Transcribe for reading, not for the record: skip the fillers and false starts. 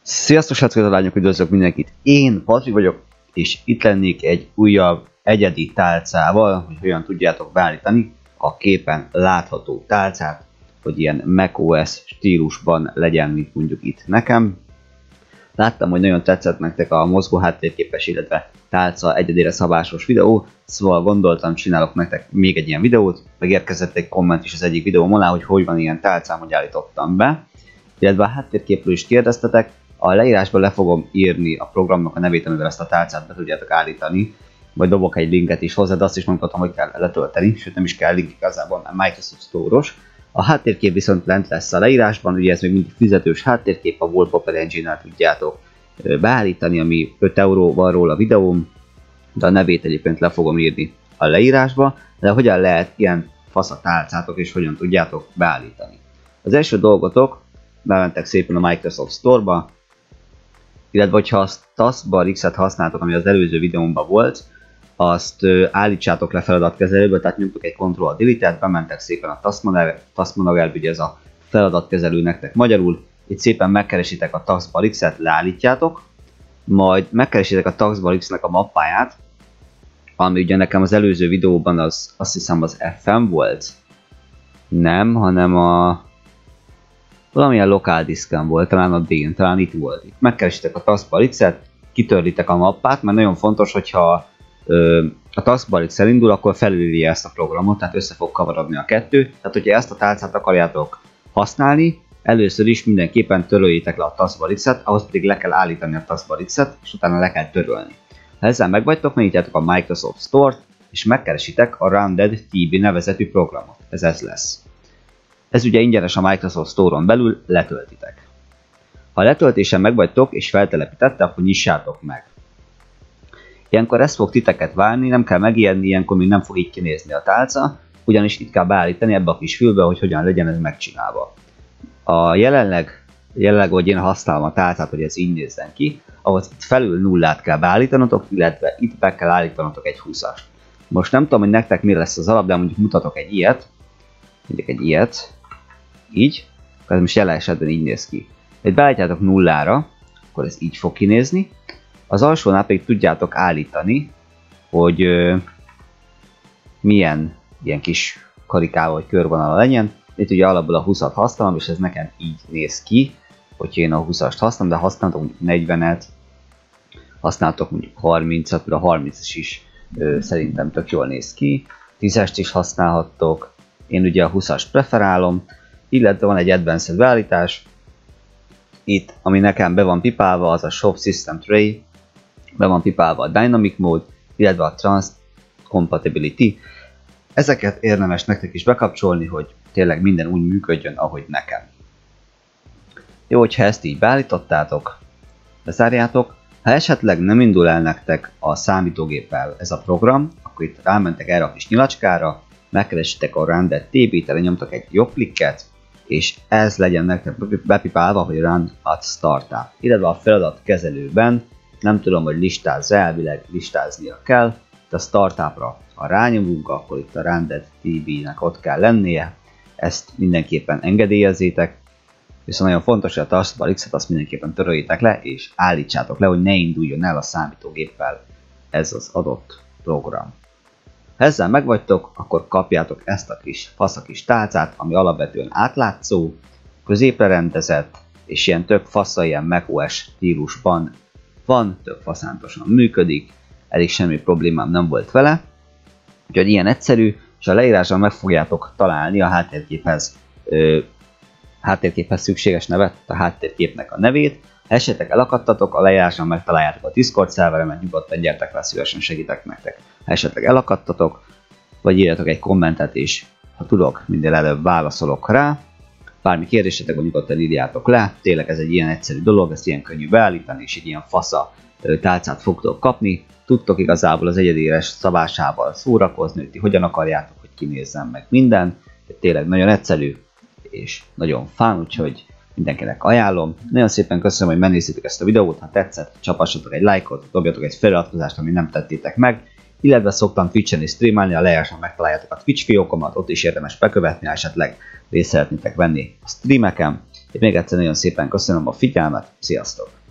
Sziasztok, srácok, lányok, üdvözlök mindenkit! Én Patrik vagyok, és itt lennék egy újabb egyedi tálcával, hogy hogyan tudjátok beállítani a képen látható tálcát, hogy ilyen macOS stílusban legyen, mint mondjuk itt nekem. Láttam, hogy nagyon tetszett nektek a mozgó háttérképes, illetve tálca egyedére szabásos videó, szóval gondoltam, csinálok nektek még egy ilyen videót, megérkezett egy komment is az egyik videóm alá, hogy van ilyen tálcám, hogy állítottam be. Illetve a háttérképről is kérdeztetek, a leírásban le fogom írni a programnak a nevét, amivel ezt a tálcát be tudjátok állítani, vagy dobok egy linket is hozzá, de azt is mondhatom, hogy kell letölteni, sőt nem is kell link igazából, mert Microsoft Store-os. A háttérkép viszont lent lesz a leírásban, ugye ez még mindig fizetős háttérkép, a Wallpaper Engine-nel tudjátok beállítani, ami 5 euró van róla a videóm, de a nevét egyébként le fogom írni a leírásba, de hogyan lehet ilyen fasz a tálcátok és hogyan tudjátok beállítani. Az első dolgotok, bementek szépen a Microsoft Store-ba, illetve hogyha a Taskbar X-et használtok, ami az előző videómban volt, azt állítsátok le feladatkezelőbe, tehát nyomtok egy Ctrl-Delete-et, bementek szépen a Task Managerbe, ugye ez a feladatkezelő nektek magyarul, itt szépen megkeresitek a Taskbar X-et, leállítjátok, majd megkeresitek a Taskbar X-nek a mappáját, ami ugye nekem az előző videóban azt hiszem az FM volt, nem, hanem a valamilyen lokál diszken volt, talán a D-n, talán itt volt. Itt megkeresitek a Taskbar X-et, kitörlitek a mappát, mert nagyon fontos, hogyha a Taskbar X elindul, akkor felülírja ezt a programot, tehát össze fog kavarodni a kettő. Tehát, hogyha ezt a tálcát akarjátok használni, először is mindenképpen töröljétek le a Taskbar X-et, ahhoz pedig le kell állítani a Taskbar X-et, és utána le kell törölni. Ha ezzel megvagytok, megnyitjátok a Microsoft Store-t, és megkeresitek a Rounded TB nevezetű programot. Ez lesz. Ez ugye ingyenes a Microsoft Store-on belül, letöltitek. Ha letöltésen megvagytok és feltelepítette, akkor nyissátok meg. Ilyenkor ez fog titeket várni, nem kell megijedni, ilyenkor még nem fog így kinézni a tálca, ugyanis itt kell beállítani ebbe a kis fülbe, hogy hogyan legyen ez megcsinálva. Jelenleg, hogy én használom a tálcát, hogy ez így nézzen ki, ahhoz itt felül nullát kell beállítanotok, illetve itt be kell állítanotok egy 20-ast. Most nem tudom, hogy nektek mi lesz az alap, de mondjuk mutatok egy ilyet. Mondjuk egy ilyet. Így, ez most jelen esetben így néz ki. Itt beállítjátok nullára, akkor ez így fog kinézni. Az alsónál pedig tudjátok állítani, hogy milyen ilyen kis karikával vagy körvonala legyen. Itt ugye alapból a 20-at használom, és ez nekem így néz ki, hogy én a 20-ast használom, de használtok mondjuk 40-et, használtok mondjuk 30-at, de a 30-es is szerintem tök jól néz ki. 10-est is használhattok, én ugye a 20-ast preferálom, illetve van egy advanced beállítás, itt, ami nekem be van pipálva, az a Shop System Tray, be van pipálva a Dynamic Mode, illetve a Trans Compatibility. Ezeket érdemes nektek is bekapcsolni, hogy tényleg minden úgy működjön, ahogy nekem. Jó, hogyha ezt így beállítottátok, bezárjátok. Ha esetleg nem indul el nektek a számítógéppel ez a program, akkor itt rámentek erre a kis nyilacskára, megkeresitek a Rounded TB-t, nyomtok egy jobb klikket, és ez legyen nektek bepipálva, hogy Run at Startup. Illetve a feladatkezelőben, nem tudom, hogy listázz, elvileg listáznia kell, de a Startupra, ha rányomunk, akkor itt a Rounded TB-nek ott kell lennie, ezt mindenképpen engedélyezzétek, viszont nagyon fontos, hogy a Taskbar X-et azt mindenképpen töröljétek le, és állítsátok le, hogy ne induljon el a számítógéppel ez az adott program. Ha ezzel megvagytok, akkor kapjátok ezt a kis faszakis tálcát, ami alapvetően átlátszó, középre rendezett, és ilyen tök fasza, ilyen macOS stílusban van, tök faszántosan működik, elég semmi problémám nem volt vele, úgyhogy ilyen egyszerű, és a leírásban meg fogjátok találni a háttérképhez szükséges nevet, a háttérképnek a nevét. Ha esetleg elakadtatok, a leírásban megtaláljátok a Discord szerveremet, nyugodtan gyertek le, szívesen segítek nektek. Ha esetleg elakadtatok, vagy írjatok egy kommentet, és ha tudok, minél előbb válaszolok rá. Bármi kérdésetek van, nyugodtan írjátok le. Tényleg ez egy ilyen egyszerű dolog, ezt ilyen könnyű beállítani, és egy ilyen fasza tálcát fogtok kapni. Tudtok igazából az egyedéres szabásával szórakozni, hogy ti hogyan akarjátok, hogy kinézzen meg minden. Tényleg nagyon egyszerű, és nagyon fán, úgyhogy mindenkinek ajánlom. Nagyon szépen köszönöm, hogy megnéztétek ezt a videót, ha tetszett, csapassatok egy lájkot, dobjatok egy feliratkozást, ami nem tettétek meg, illetve szoktam Twitch-en is streamelni, a leírásban megtaláljátok a Twitch fiókomat, ott is érdemes bekövetni, ha esetleg részt szeretnétek venni a streameken. Még egyszer nagyon szépen köszönöm a figyelmet, sziasztok!